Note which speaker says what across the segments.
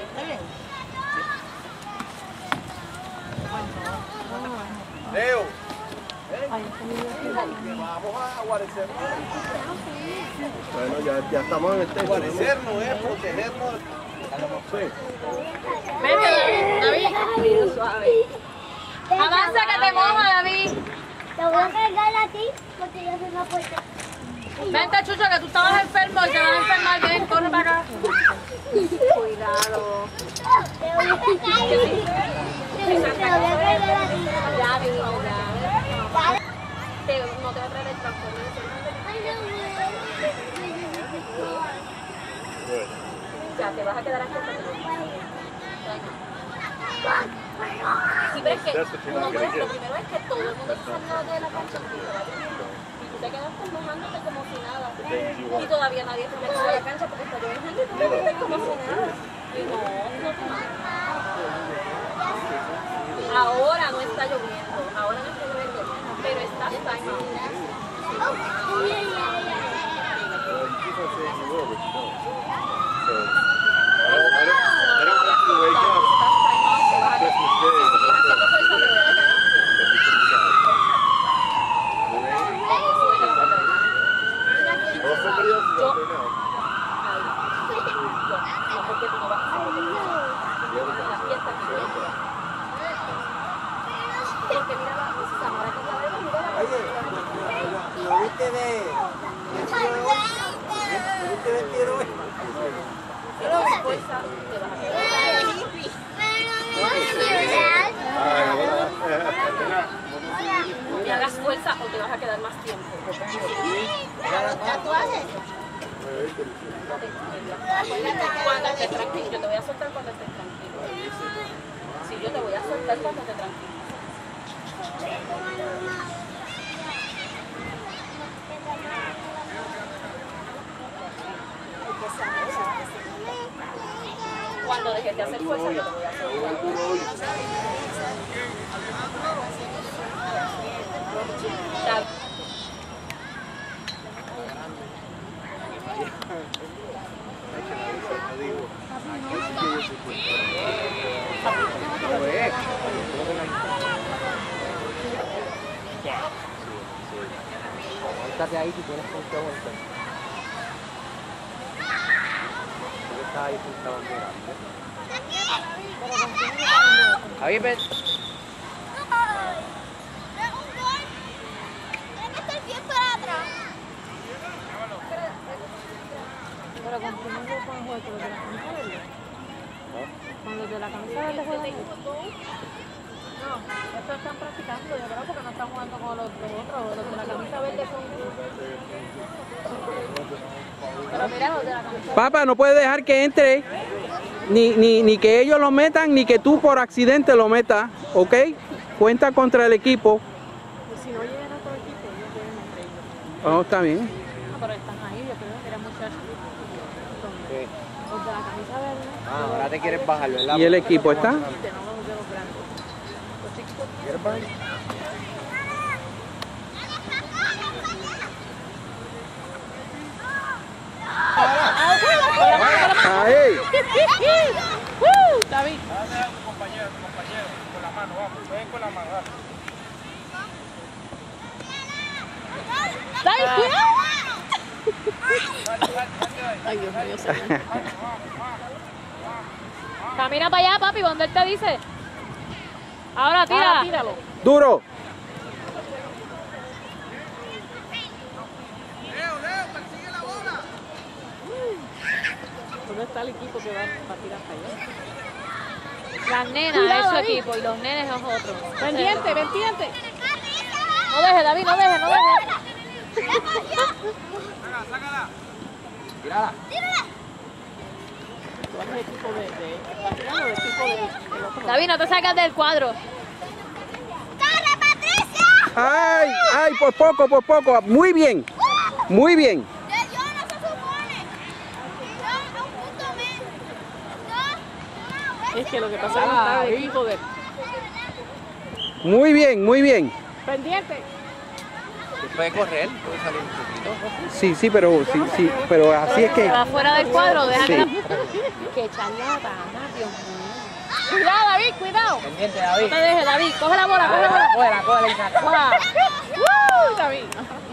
Speaker 1: Leo. Vamos a guarecernos.
Speaker 2: Bueno, ya estamos en el texto.
Speaker 1: Guarecernos es protegernos. Sí.
Speaker 3: Vete, David. Suave. Avanza que te moja, David.
Speaker 4: Te voy a cargar a ti porque yo soy una puerta.
Speaker 3: Vente, Chucho, que tú estabas enfermo y te vas a enfermar. Ven, corre para acá. Cuidado.
Speaker 4: Te voy a cargar. Te voy a cargar a ti.
Speaker 3: Ya, mi vida. No te va a traer el transporte. Ya, te vas a quedar aquí hasta que lo sí, pero es que lo primero es que todo el mundo se salió de la cancha y tú te quedaste mojándote como si nada. Y todavía nadie se metió a la cancha porque está lloviendo y tú te quedaste como si nada. Y no te mames. Ahora no está lloviendo, pero está time out.
Speaker 1: ¿Lo viste de vestido hoy?
Speaker 3: Me hagas fuerza o te vas a quedar más tiempo.
Speaker 4: ¿Tatuajes?
Speaker 3: Cuando estés tranquilo, yo te voy a soltar cuando estés tranquilo. Sí, yo te voy a soltar cuando estés tranquilo. Cuando dejes de hacer fuerza, yo te voy a soltar.
Speaker 2: Aguántate ahí si tienes con qué aguantar. Porque estás ahí sentado mirando. Ahí ven.
Speaker 3: Pero con quién no pueden jugar con los de la camisa verde. Con los de la camisa verde juegan. No, estos están practicando, yo creo, porque no están jugando con los otros. Los de la camisa verde son. Pero mira, los de la camisa verde.
Speaker 5: Papá, no puedes dejar que entre, ni que ellos lo metan, ni que tú por accidente lo metas, ¿ok? Cuenta contra el equipo.
Speaker 3: Y si no llegan a otro equipo, ellos llegan entre ellos.
Speaker 5: Oh, está bien.
Speaker 3: No, pero están ahí, yo creo que eran muchachos. Los de la camisa verde.
Speaker 2: Ah, ahora te quieres bajar, ¿verdad?
Speaker 5: ¿Y el equipo está?
Speaker 3: No los de los grandes. Los chiquitos.
Speaker 2: ¿Quieres bajar?
Speaker 5: ¡Ahí!
Speaker 3: David.
Speaker 1: Tu compañero, con la mano, vamos, ven con la mano, vamos.
Speaker 3: David, cuidado. Ay, Dios mío, señor. Camina para allá, papi, donde él te dice. Ahora tira. Tíralo.
Speaker 5: ¡Duro!
Speaker 1: Persigue la bola.
Speaker 3: ¿Dónde está el equipo que va a tirar para allá? Las nenas es su equipo y los nenes es otro. Pendiente, pendiente. No deje, David, no deje.
Speaker 1: Sácala.
Speaker 2: Tírala.
Speaker 3: Tú eres el equipo de David, no te sacas del cuadro.
Speaker 4: ¡Corre, Patricia!
Speaker 5: ¡Ay! ¡Ay! Por poco. Muy bien. Muy bien.
Speaker 4: Yo no se supone. Yo a un punto menos.
Speaker 3: Es que lo que pasa es que está el equipo de...
Speaker 5: Muy bien.
Speaker 3: Pendiente.
Speaker 2: Que Puede correr, puede salir un poquito.
Speaker 5: Sí, pero así es que...
Speaker 3: Va fuera del cuadro, deja
Speaker 5: Sí.
Speaker 3: que... ¡Qué charlatana, Dios mío! Cuidado, David, cuidado.
Speaker 2: Pendiente,
Speaker 3: No
Speaker 2: David.
Speaker 3: te dejes, David. Coge la bola, coge la bola.
Speaker 2: Cógela y saca.
Speaker 3: Coja. David.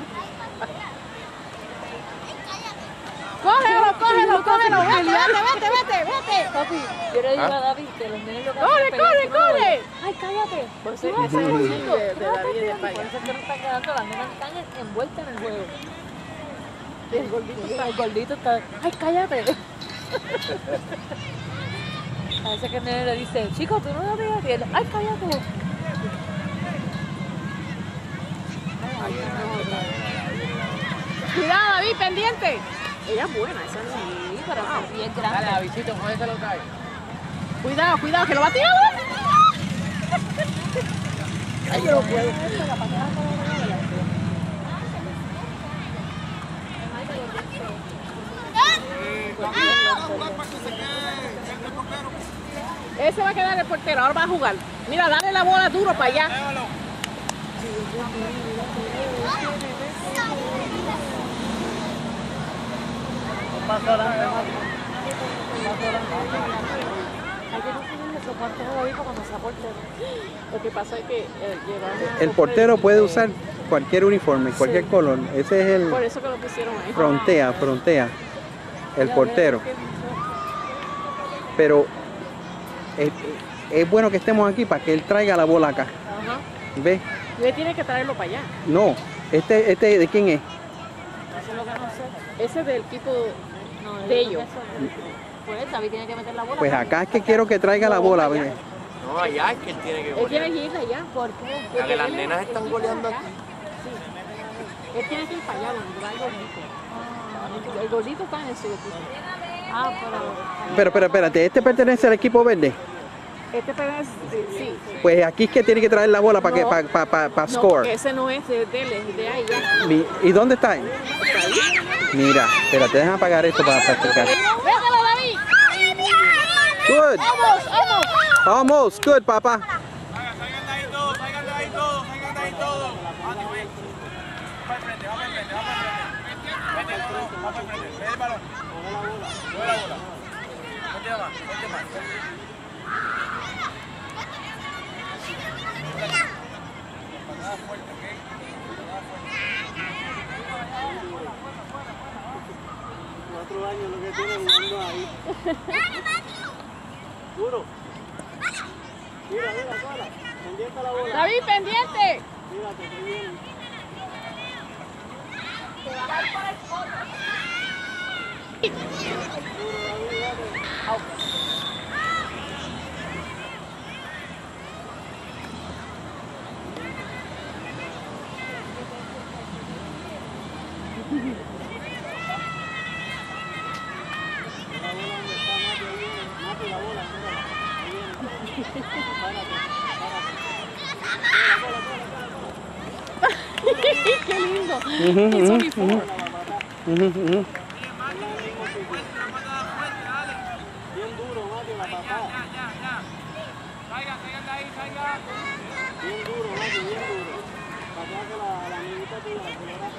Speaker 3: Cógelo. Vete. Papi, yo le digo a David que los niños lo que hacen es corre. Ay, cállate. Por eso es que no están quedando, las nenas están envueltas en el juego. El gordito está... Ay, cállate. A veces que el nene le dice, chico, tú no lo veas. Y él, ay, cállate.
Speaker 6: Cuidado, David, pendiente. Ella es buena, esa no.
Speaker 3: Sí, pero sí es
Speaker 2: Dale,
Speaker 3: grande.
Speaker 2: Davidcito, cógete lo cae.
Speaker 6: Cuidado, que lo va a tirar.
Speaker 3: Ay, yo no puedo.
Speaker 6: Ese va a quedar el portero, ahora va a jugar. Mira, dale la bola duro para allá.
Speaker 3: Hay que conseguirle esos guantes a David cuando sea portero.
Speaker 6: Lo que pasa es que llevar...
Speaker 5: El portero puede usar cualquier uniforme, cualquier color. Ese es el
Speaker 6: Por eso que lo pusieron ahí.
Speaker 5: frontea, el portero. Pero es bueno que estemos aquí para que él traiga la bola acá.
Speaker 6: Ajá.
Speaker 5: ¿Ves?
Speaker 6: Y él tiene que traerlo para allá.
Speaker 5: No, este ¿de quién es?
Speaker 3: Eso es lo que no sé.
Speaker 6: Ese es del equipo
Speaker 3: No,
Speaker 6: de ellos.
Speaker 3: Pues David tiene que meter la bola.
Speaker 5: Pues acá es que quiero que traiga la bola. ¿ves?
Speaker 2: No, allá es que él tiene que
Speaker 6: Él
Speaker 2: golear.
Speaker 6: tiene que ir allá.
Speaker 3: ¿Por qué?
Speaker 2: Ya que las nenas están goleando aquí.
Speaker 6: Él tiene que ir para allá donde va el gordito. El gordito está en ese equipo.
Speaker 3: Ah, pero...
Speaker 5: Pero espérate, ¿este pertenece al equipo verde?
Speaker 6: Este pertenece, sí.
Speaker 5: Pues aquí es que tiene que traer la bola para que
Speaker 6: No.
Speaker 5: para
Speaker 6: No,
Speaker 5: score.
Speaker 6: porque ese no es de él, es de ahí ya.
Speaker 5: ¿Y dónde está él? Mira, espérate, déjame apagar esto para practicar.
Speaker 6: ¡Déjalo, David!
Speaker 5: Good. Almost. Good, papá.
Speaker 1: Salgan de ahí todos. Andy, ven. Va al frente. Vete, va para el frente. Ve el balón. Coge la bola. Ponte más. Patada fuerte, ¿ok? Patada fuerte.
Speaker 7: 4 años lo que tiene jugando ahí. Duro. Mira, sola. Pendiente a la bola.
Speaker 6: David, pendiente.
Speaker 7: Mírate, que viene.
Speaker 6: Qué lindo.
Speaker 5: Ujú,
Speaker 6: Es
Speaker 5: ujú,
Speaker 6: uniforme.
Speaker 5: ujú.
Speaker 7: Bien duro, Mati, la patada.
Speaker 1: Ya. Salgan de ahí.
Speaker 7: Bien duro, Mati, bien duro. Patea que la amiguita tuya, la señora.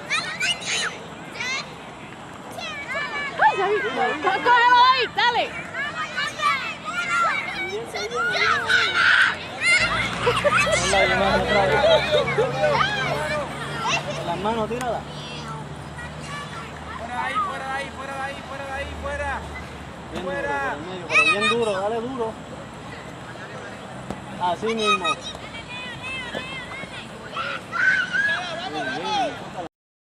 Speaker 6: Ay, David. Cógelo, David, dale.
Speaker 7: Con las manos, tírala.
Speaker 1: Fuera.
Speaker 7: Bien duro, por el medio, pero bien duro, dale duro. Así mismo.